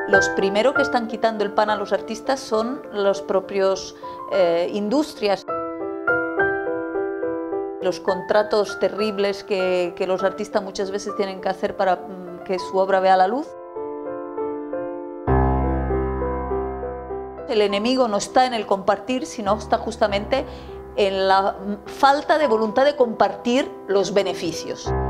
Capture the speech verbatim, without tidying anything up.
Los primeros que están quitando el pan a los artistas son los propios eh, industrias. Los contratos terribles que, que los artistas muchas veces tienen que hacer para mm, que su obra vea la luz. El enemigo no está en el compartir, sino está justamente en la falta de voluntad de compartir los beneficios.